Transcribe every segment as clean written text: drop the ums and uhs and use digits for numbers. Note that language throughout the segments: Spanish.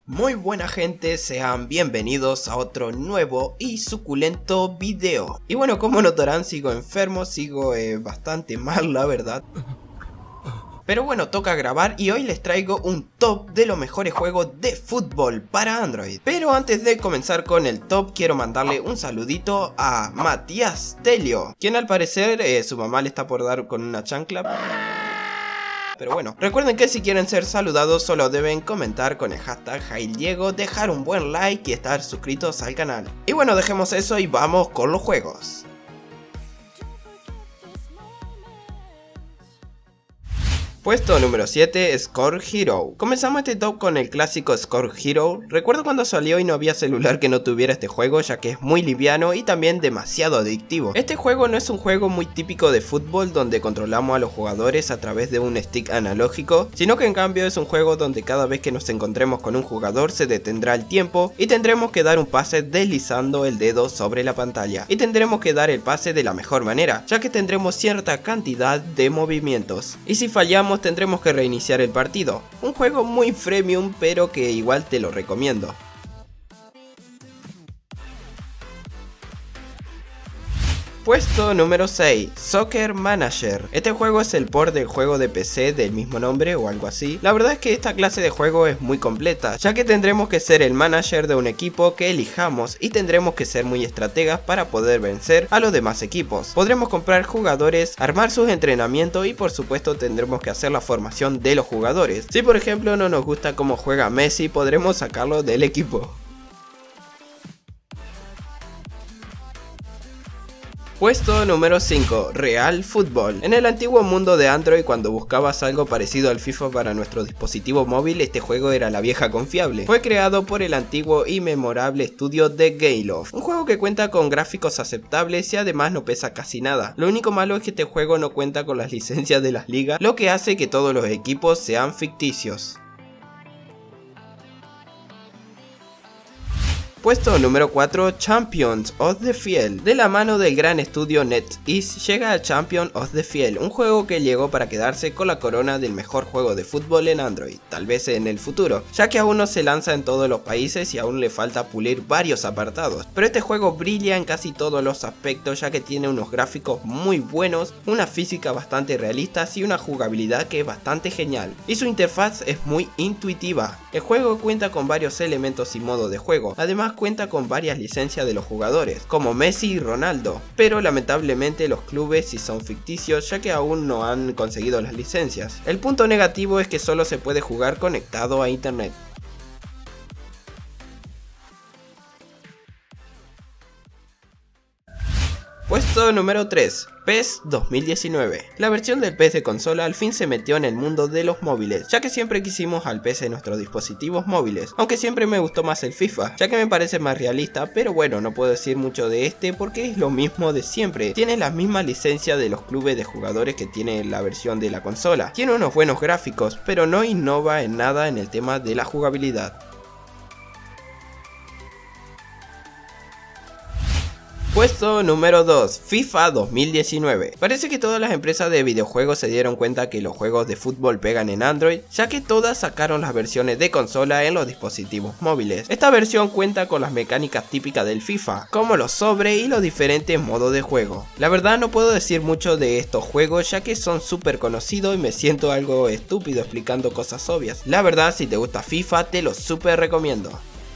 Muy buena gente, sean bienvenidos a otro nuevo y suculento video. Y bueno, como notarán, sigo enfermo, sigo bastante mal la verdad. Pero bueno, toca grabar y hoy les traigo un top de los mejores juegos de fútbol para Android. Pero antes de comenzar con el top, quiero mandarle un saludito a Matías Telio, quien al parecer su mamá le está por dar con una chancla. Pero bueno, recuerden que si quieren ser saludados solo deben comentar con el hashtag JailDiego, dejar un buen like y estar suscritos al canal. Y bueno, dejemos eso y vamos con los juegos. Puesto número 7, Score Hero. Comenzamos este top con el clásico Score Hero. Recuerdo cuando salió y no había celular que no tuviera este juego, ya que es muy liviano y también demasiado adictivo. Este juego no es un juego muy típico de fútbol donde controlamos a los jugadores a través de un stick analógico, sino que en cambio es un juego donde cada vez que nos encontremos con un jugador se detendrá el tiempo y tendremos que dar un pase deslizando el dedo sobre la pantalla. Y tendremos que dar el pase de la mejor manera, ya que tendremos cierta cantidad de movimientos. Y si fallamos tendremos que reiniciar el partido. Un juego muy freemium, pero que igual te lo recomiendo. Puesto número 6, Soccer Manager. Este juego es el port del juego de PC del mismo nombre o algo así. La verdad es que esta clase de juego es muy completa, ya que tendremos que ser el manager de un equipo que elijamos y tendremos que ser muy estrategas para poder vencer a los demás equipos. Podremos comprar jugadores, armar sus entrenamientos y por supuesto tendremos que hacer la formación de los jugadores. Si por ejemplo no nos gusta cómo juega Messi, podremos sacarlo del equipo. Puesto número 5, Real Fútbol. En el antiguo mundo de Android, cuando buscabas algo parecido al FIFA para nuestro dispositivo móvil, este juego era la vieja confiable. Fue creado por el antiguo y memorable estudio de Gayloft, un juego que cuenta con gráficos aceptables y además no pesa casi nada. Lo único malo es que este juego no cuenta con las licencias de las ligas, lo que hace que todos los equipos sean ficticios. Puesto número 4, Champions of the Field. De la mano del gran estudio NetEase llega a Champions of the Field, un juego que llegó para quedarse con la corona del mejor juego de fútbol en Android, tal vez en el futuro, ya que aún no se lanza en todos los países y aún le falta pulir varios apartados. Pero este juego brilla en casi todos los aspectos, ya que tiene unos gráficos muy buenos, una física bastante realista y una jugabilidad que es bastante genial. Y su interfaz es muy intuitiva. El juego cuenta con varios elementos y modos de juego, además cuenta con varias licencias de los jugadores, como Messi y Ronaldo, pero lamentablemente los clubes sí son ficticios ya que aún no han conseguido las licencias. El punto negativo es que solo se puede jugar conectado a internet. Puesto número 3, PES 2019. La versión del PES de consola al fin se metió en el mundo de los móviles, ya que siempre quisimos al PES en nuestros dispositivos móviles, aunque siempre me gustó más el FIFA, ya que me parece más realista, pero bueno, no puedo decir mucho de este porque es lo mismo de siempre. Tiene la misma licencia de los clubes de jugadores que tiene la versión de la consola. Tiene unos buenos gráficos, pero no innova en nada en el tema de la jugabilidad. Puesto número 2, FIFA 2019. Parece que todas las empresas de videojuegos se dieron cuenta que los juegos de fútbol pegan en Android, ya que todas sacaron las versiones de consola en los dispositivos móviles. Esta versión cuenta con las mecánicas típicas del FIFA, como los sobres y los diferentes modos de juego. La verdad no puedo decir mucho de estos juegos ya que son súper conocidos y me siento algo estúpido explicando cosas obvias. La verdad, si te gusta FIFA te lo súper recomiendo.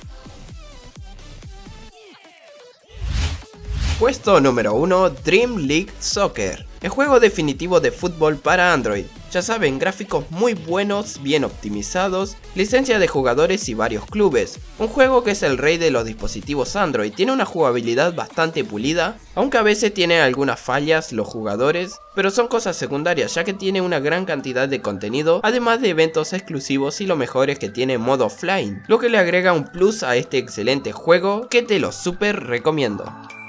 Puesto número 1, Dream League Soccer. El juego definitivo de fútbol para Android. Ya saben, gráficos muy buenos, bien optimizados, licencia de jugadores y varios clubes. Un juego que es el rey de los dispositivos Android, tiene una jugabilidad bastante pulida, aunque a veces tiene algunas fallas los jugadores, pero son cosas secundarias ya que tiene una gran cantidad de contenido, además de eventos exclusivos y lo mejor es que tiene modo offline, lo que le agrega un plus a este excelente juego que te lo súper recomiendo.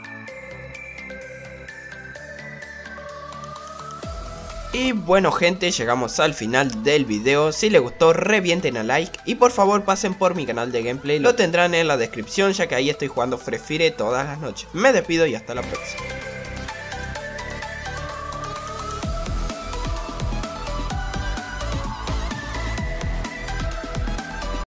Y bueno gente, llegamos al final del video. Si les gustó revienten a like y por favor pasen por mi canal de gameplay, lo tendrán en la descripción ya que ahí estoy jugando Free Fire todas las noches. Me despido y hasta la próxima.